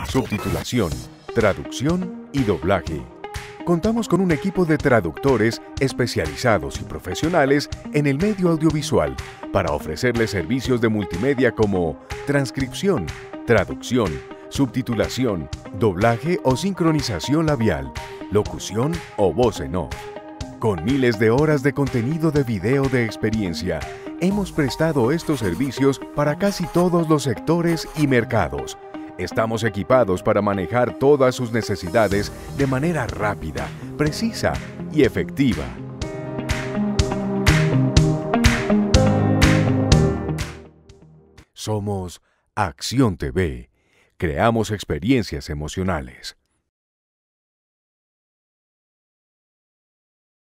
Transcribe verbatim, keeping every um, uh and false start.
subtitulación, traducción y doblaje. Contamos con un equipo de traductores especializados y profesionales en el medio audiovisual para ofrecerles servicios de multimedia como transcripción, traducción, subtitulación, doblaje o sincronización labial, locución o voz en off. Con miles de horas de contenido de video de experiencia, hemos prestado estos servicios para casi todos los sectores y mercados. Estamos equipados para manejar todas sus necesidades de manera rápida, precisa y efectiva. Somos Acción T V. Creamos experiencias emocionales.